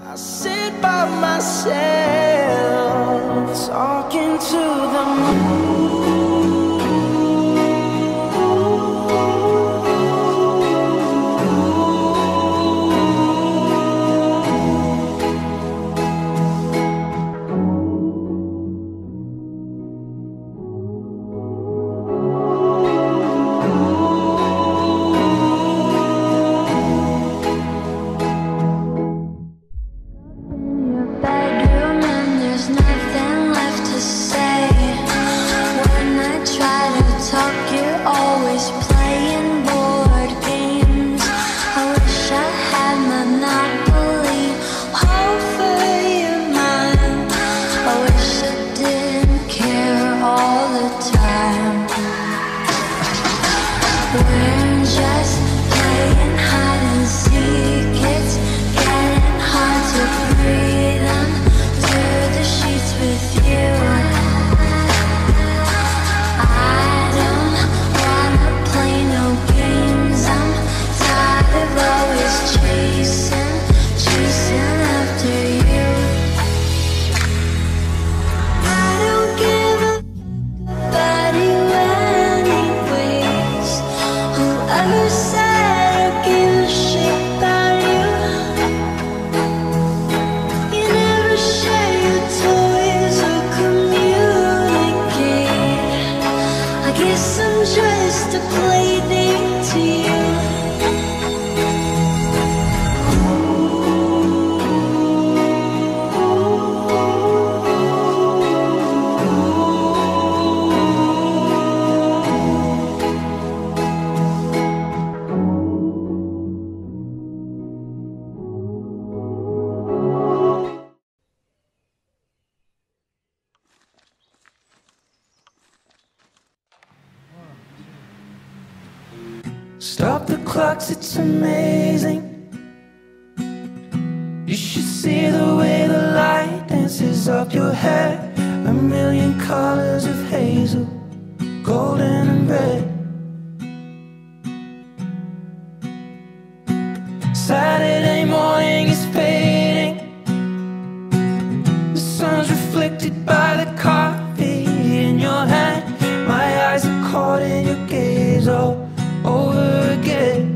I sit by myself, talking to the moon. Stop the clocks, it's amazing. You should see the way the light dances up your hair. A million colors of hazel, golden and red. Saturday morning is fading. The sun's reflected by the coffee in your hand. My eyes are caught in your gaze all over again.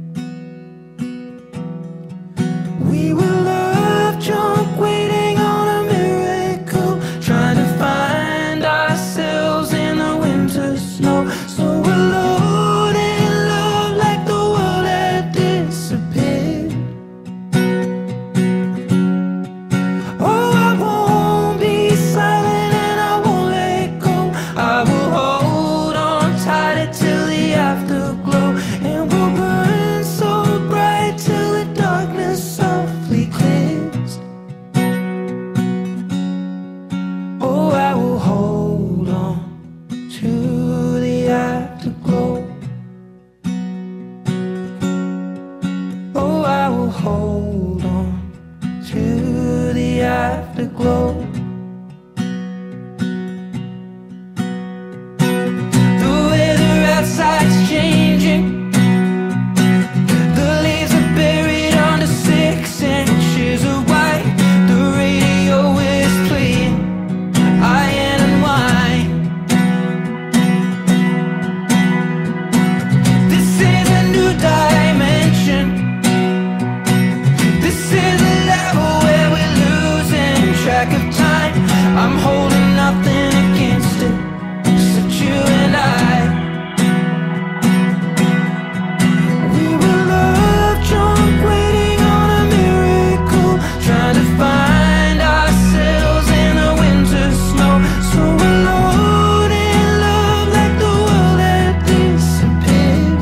We were love drunk, waiting on a miracle, trying to find ourselves in the winter snow. So alone in love, like the world had disappeared. Oh, I won't be silent and I won't let go. I will hold on tighter till the afterglow, and we'll burn so bright till the darkness softly clears. Oh, I will hold on to the afterglow. Oh, I will hold on to the afterglow. The weather outside's changing. The leaves are buried under 6 inches of white. The radio is playing Iron and Wine. This is a new dimension. This is a level where we're losing track of time. I'm holding nothing against it, except you and I. We were love drunk, waiting on a miracle, trying to find ourselves in the winter snow. So alone in love, like the world had disappeared.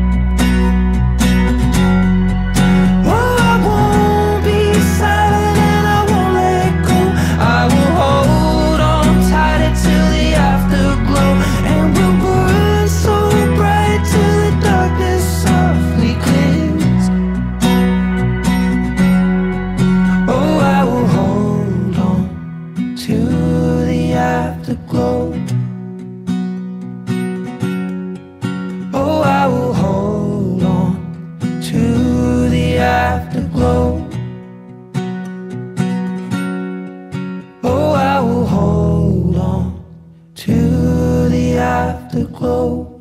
Oh, I won't be silent and I won't let go. I will hold on tighter till the afterglow, and we'll burn so bright till the darkness softly clears. Oh, I will hold on to the afterglow. Oh, I will hold on to the afterglow. afterglow.